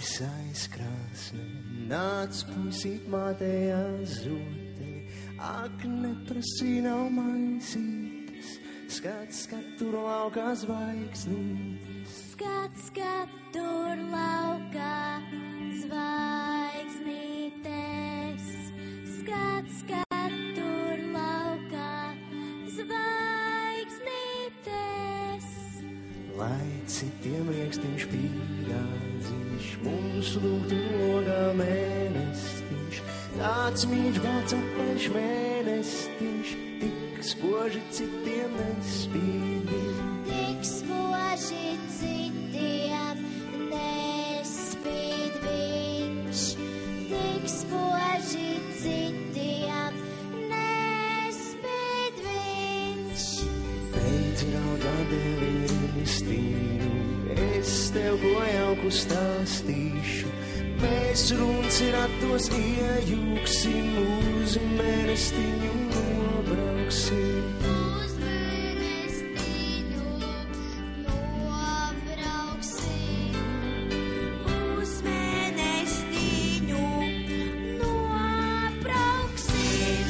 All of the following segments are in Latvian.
aizkrāsne, nāc puisīt mātējā zotē, ak neprasī nav maisītes, skats, skat tur laukā zvaigznītes. Skats, skat tur laukā zvaigznītes, skats, skat tur laukā zvaigznītes. Lai citiem riekstiņš pīrādziņš, mums lūgtu logā mēnestiņš, tāds mīļš balts apaļš mēnestiņš, tik spoži citiem nespīd viņš. Tik spoži citiem nespīd viņš, tik spoži citiem nespīd viņš. Beidz raudāt dēļ ristīnu, es tev ko jauku stāstīšu. Mēs runci ratos iejūksim, uz mēnestiņu nobrauksim. Uz mēnestiņu nobrauksim, uz mēnestiņu nobrauksim.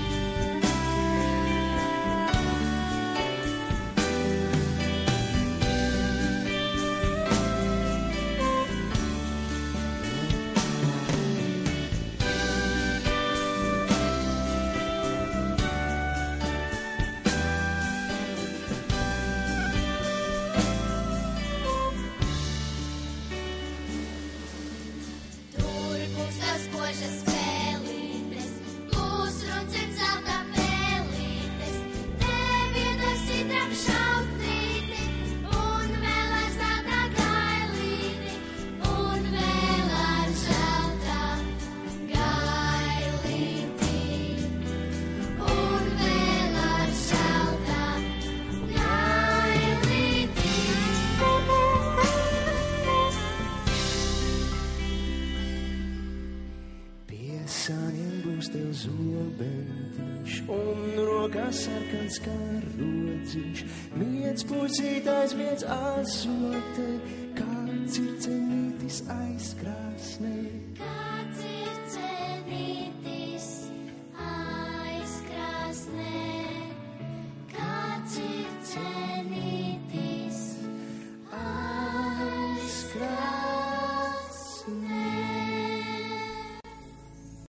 Tur būs tās spožas vēlītes, būs runcim zelta pēlītes, neviena sidram šauklīti, un vēl ar zelta gailīti, un vēl ar zelta gailīti, un vēl ar zelta gailīti. Pie sāniem būs tev zobentiņš, un rokā sarkans kā rodziņš, miec pucīt aizmiec azotē, kā circenītis aizkrāsnē. Kā